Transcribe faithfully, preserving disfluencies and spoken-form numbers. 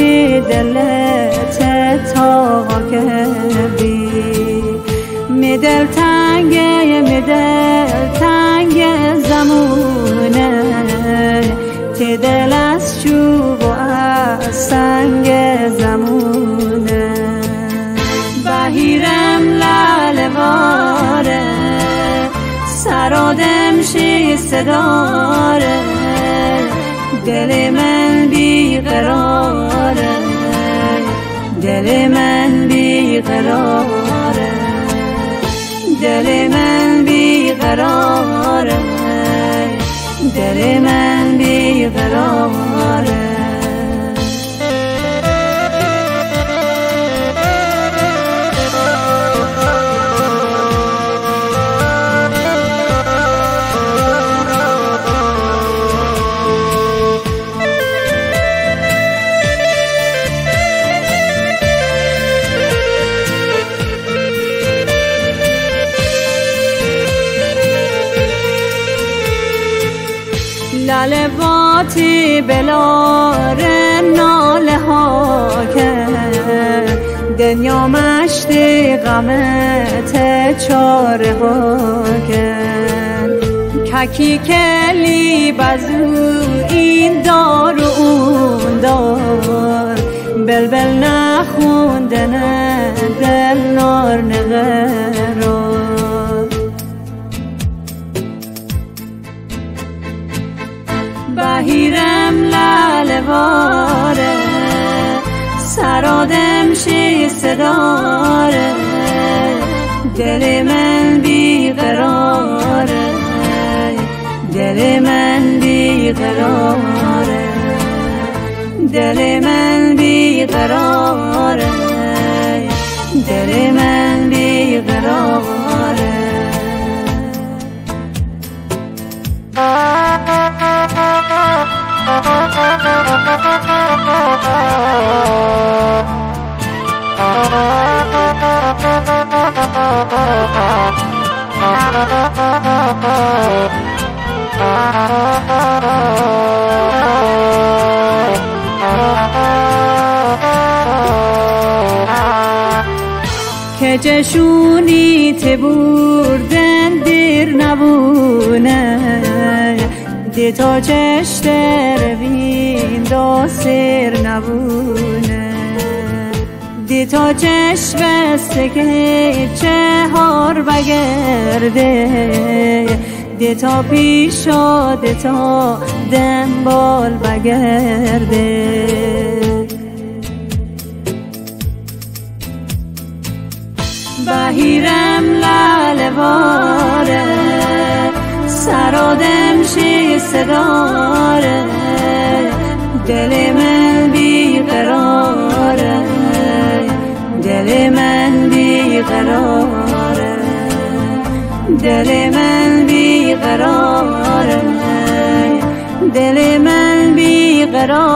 چی دلت تا کردی می دل تنگه می دل تنگه زمونه تی دل از چوب و از سنگ زمونه بهیرم لالواره سرادم شی صداره دل من بیقراره دل من بیقراره دل من بیقراره دل من بیقراره لالواتی بلار ناله ها کرد دنیا مشتی غمت چاره ها کرد ککی کلی بزو این دار و اون دار بلبل نخونده نه دل نار نغرار بهیرم لالواره سرادم شی صداره دل من بیقراره دل من بیقراره دل من بیقراره دل من بیقراره که جشونی تی بردن دیر نبونه دی تا چشتر بین دا سیر نبونه دی تا چشم بسته که چهار بگرده دی تا پیشا دی تا دنبال بگرده بهیرم لالواره سرادم شی صداره دل من بیقراره دل من بیقراره دل من بیقراره دل من بیقراره